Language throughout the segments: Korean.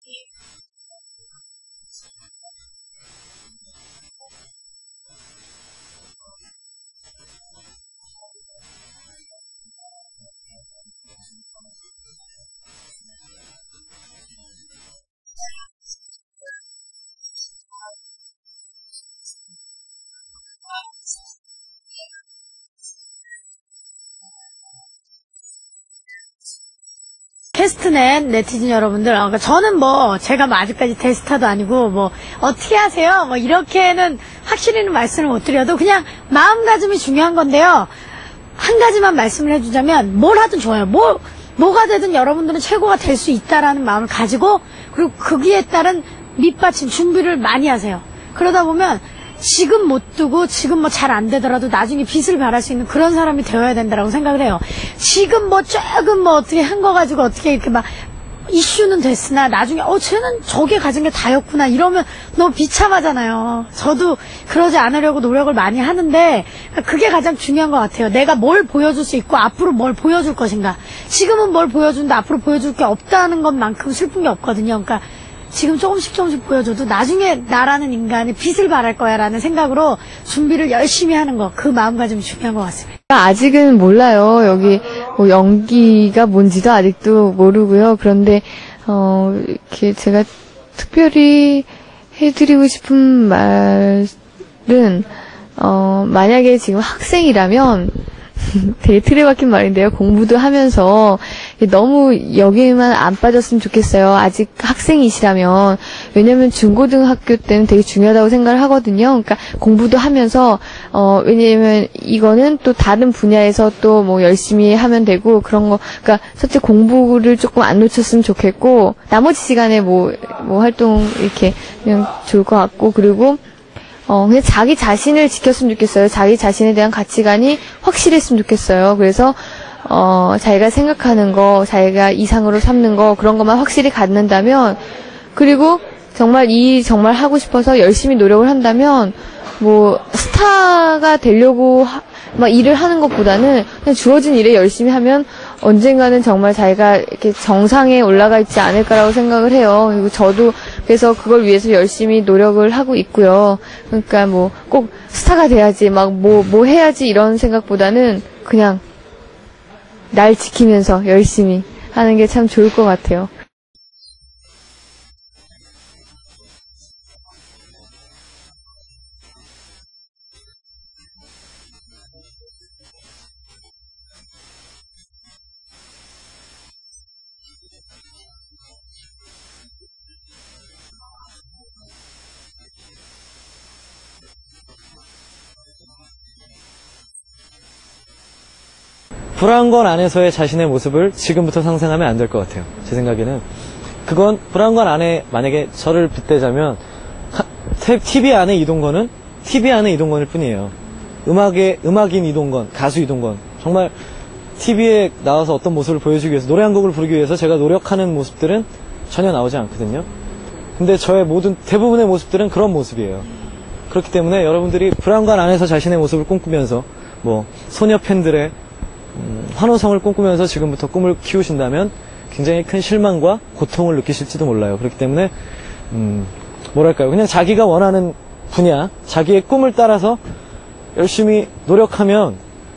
테스트넷 네티즌 여러분들, 그러니까 저는 뭐 제가 뭐 아직까지 테스타도 아니고 뭐 어떻게 하세요? 뭐 이렇게는 확실히는 말씀을 못 드려도 그냥 마음가짐이 중요한 건데요. 한 가지만 말씀을 해주자면 뭘 하든 좋아요. 뭐가 되든 여러분들은 최고가 될 수 있다라는 마음을 가지고 그리고 거기에 따른 밑받침 준비를 많이 하세요. 그러다 보면 지금 못 두고 지금 뭐 잘 안 되더라도 나중에 빛을 발할 수 있는 그런 사람이 되어야 된다라고 생각을 해요. 지금 뭐 조금 뭐 어떻게 한 거 가지고 어떻게 이렇게 막 이슈는 됐으나 나중에 쟤는 저게 가진 게 다였구나 이러면 너무 비참하잖아요. 저도 그러지 않으려고 노력을 많이 하는데 그게 가장 중요한 것 같아요. 내가 뭘 보여줄 수 있고 앞으로 뭘 보여줄 것인가. 지금은 뭘 보여준다 앞으로 보여줄 게 없다는 것만큼 슬픈 게 없거든요. 그러니까 지금 조금씩 보여줘도 나중에 나라는 인간이 빛을 발할 거야 라는 생각으로 준비를 열심히 하는 거, 그 마음가짐이 중요한 것 같습니다. 아직은 몰라요. 여기 뭐 연기가 뭔지도 아직도 모르고요. 그런데 이렇게 제가 특별히 해드리고 싶은 말은 만약에 지금 학생이라면 되게 틀에 박힌 말인데요. 공부도 하면서 너무 여기에만 안 빠졌으면 좋겠어요. 아직 학생이시라면. 왜냐면 중고등학교 때는 되게 중요하다고 생각을 하거든요. 그러니까 공부도 하면서 왜냐면 이거는 또 다른 분야에서 또 뭐 열심히 하면 되고 그런 거. 그러니까 첫째 공부를 조금 안 놓쳤으면 좋겠고 나머지 시간에 뭐 활동 이렇게 그냥 좋을 것 같고 그리고 그냥 자기 자신을 지켰으면 좋겠어요. 자기 자신에 대한 가치관이 확실했으면 좋겠어요. 그래서, 자기가 생각하는 거, 자기가 이상으로 삼는 거, 그런 것만 확실히 갖는다면, 그리고 정말 하고 싶어서 열심히 노력을 한다면, 뭐, 스타가 되려고 막 일을 하는 것보다는 그냥 주어진 일에 열심히 하면 언젠가는 정말 자기가 이렇게 정상에 올라가 있지 않을까라고 생각을 해요. 그리고 저도 그래서 그걸 위해서 열심히 노력을 하고 있고요. 그러니까 뭐 꼭 스타가 돼야지 막 뭐 해야지 이런 생각보다는 그냥 날 지키면서 열심히 하는 게 참 좋을 것 같아요. 불안권 안에서의 자신의 모습을 지금부터 상상하면 안 될 것 같아요. 제 생각에는 그건 불안권 안에 만약에 저를 빗대자면 TV 안에 이동건은 TV 안에 이동건일 뿐이에요. 음악인 이동건, 가수 이동건, 정말 TV에 나와서 어떤 모습을 보여주기 위해서 노래 한 곡을 부르기 위해서 제가 노력하는 모습들은 전혀 나오지 않거든요. 근데 저의 대부분의 모습들은 그런 모습이에요. 그렇기 때문에 여러분들이 불안권 안에서 자신의 모습을 꿈꾸면서 뭐 소녀 팬들의 환호성을 꿈꾸면서 지금부터 꿈을 키우신다면 굉장히 큰 실망과 고통을 느끼실지도 몰라요. 그렇기 때문에 뭐랄까요, 그냥 자기가 원하는 분야, 자기의 꿈을 따라서 열심히 노력하면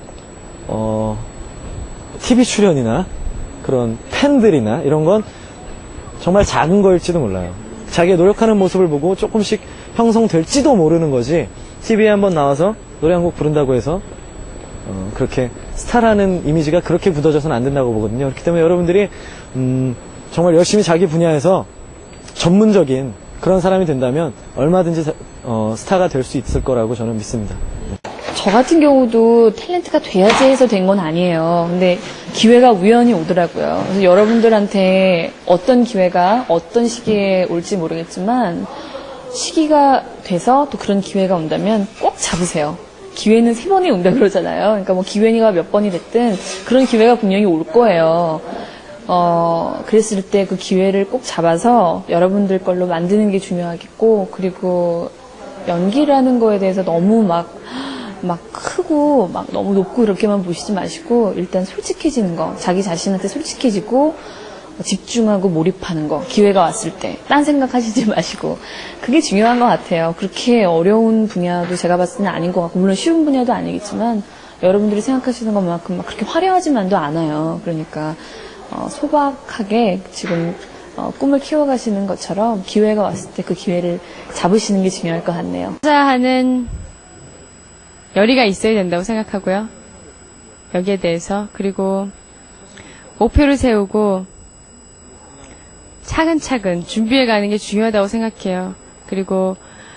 TV 출연이나 그런 팬들이나 이런 건 정말 작은 거일지도 몰라요. 자기의 노력하는 모습을 보고 조금씩 형성될지도 모르는 거지, TV에 한번 나와서 노래 한 곡 부른다고 해서 그렇게 스타라는 이미지가 그렇게 굳어져서는 안 된다고 보거든요. 그렇기 때문에 여러분들이 정말 열심히 자기 분야에서 전문적인 그런 사람이 된다면 얼마든지 스타가 될 수 있을 거라고 저는 믿습니다. 저 같은 경우도 탤런트가 돼야지 해서 된 건 아니에요. 근데 기회가 우연히 오더라고요. 그래서 여러분들한테 어떤 기회가 어떤 시기에 올지 모르겠지만 시기가 돼서 또 그런 기회가 온다면 꼭 잡으세요. 기회는 3번이 온다 그러잖아요. 그러니까 뭐 기회가 몇 번이 됐든 그런 기회가 분명히 올 거예요. 그랬을 때 그 기회를 꼭 잡아서 여러분들 걸로 만드는 게 중요하겠고, 그리고 연기라는 거에 대해서 너무 막 크고 막 너무 높고 이렇게만 보시지 마시고 일단 솔직해지는 거, 자기 자신한테 솔직해지고 집중하고 몰입하는 거, 기회가 왔을 때. 딴 생각하시지 마시고. 그게 중요한 것 같아요. 그렇게 어려운 분야도 제가 봤을 때는 아닌 것 같고, 물론 쉬운 분야도 아니겠지만, 여러분들이 생각하시는 것만큼 막 그렇게 화려하지만도 않아요. 그러니까, 소박하게 지금, 꿈을 키워가시는 것처럼 기회가 왔을 때 그 기회를 잡으시는 게 중요할 것 같네요. 투자하는 열의가 있어야 된다고 생각하고요. 여기에 대해서. 그리고 목표를 세우고 차근차근 준비해 가는 게 중요하다고 생각해요. 그리고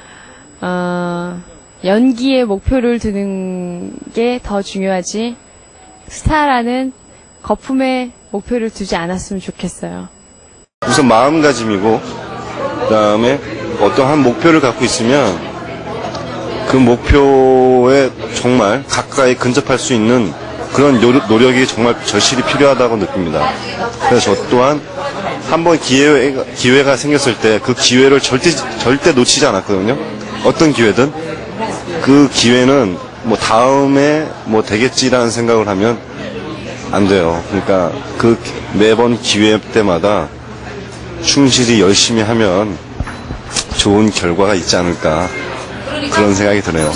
연기에 목표를 두는 게 더 중요하지 스타라는 거품에 목표를 두지 않았으면 좋겠어요. 우선 마음가짐이고 그다음에 어떠한 목표를 갖고 있으면 그 목표에 정말 가까이 근접할 수 있는 그런 노력이 정말 절실히 필요하다고 느낍니다. 그래서 저 또한 한번 기회가 생겼을 때 그 기회를 절대 놓치지 않았거든요. 어떤 기회든 그 기회는 뭐 다음에 뭐 되겠지라는 생각을 하면 안 돼요. 그러니까 그 매번 기회 때마다 충실히 열심히 하면 좋은 결과가 있지 않을까 그런 생각이 드네요.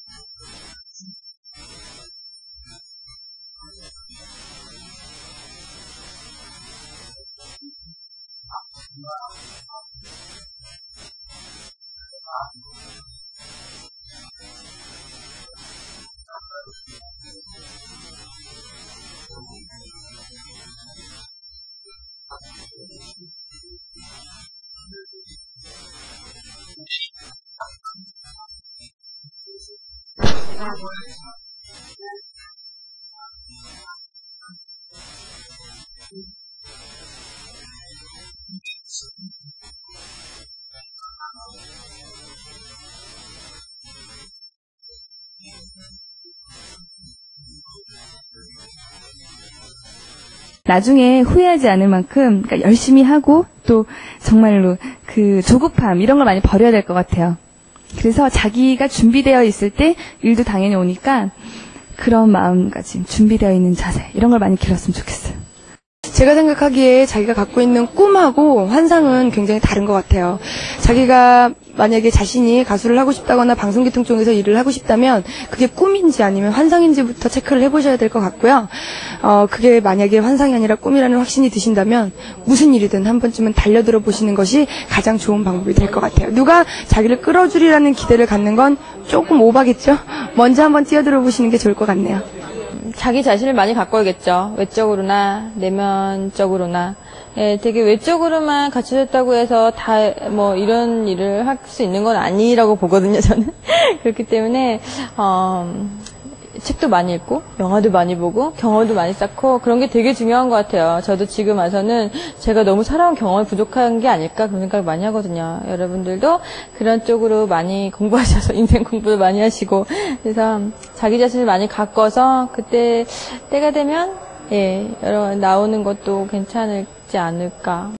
나중에 후회하지 않을 만큼 그러니까 열심히 하고 또 정말로 그 조급함 이런 걸 많이 버려야 될 것 같아요. 그래서 자기가 준비되어 있을 때 일도 당연히 오니까 그런 마음가짐, 준비되어 있는 자세 이런 걸 많이 길렀으면 좋겠어요. 제가 생각하기에 자기가 갖고 있는 꿈하고 환상은 굉장히 다른 것 같아요. 자기가 만약에 자신이 가수를 하고 싶다거나 방송계통 쪽에서 일을 하고 싶다면 그게 꿈인지 아니면 환상인지부터 체크를 해보셔야 될 것 같고요. 그게 만약에 환상이 아니라 꿈이라는 확신이 드신다면 무슨 일이든 한 번쯤은 달려들어 보시는 것이 가장 좋은 방법이 될 것 같아요. 누가 자기를 끌어주리라는 기대를 갖는 건 조금 오바겠죠? 먼저 한번 뛰어들어 보시는 게 좋을 것 같네요. 자기 자신을 많이 가꿔야겠죠. 외적으로나 내면적으로나. 예, 되게 외적으로만 갖춰졌다고 해서 다 뭐 이런 일을 할 수 있는 건 아니라고 보거든요, 저는. 그렇기 때문에 책도 많이 읽고 영화도 많이 보고 경험도 많이 쌓고 그런 게 되게 중요한 것 같아요. 저도 지금 와서는 제가 너무 살아온 경험이 부족한 게 아닐까 그런 생각을 많이 하거든요. 여러분들도 그런 쪽으로 많이 공부하셔서 인생 공부도 많이 하시고 그래서 자기 자신을 많이 가꿔서 그때 때가 되면 예, 여러 나오는 것도 괜찮을지 않을까.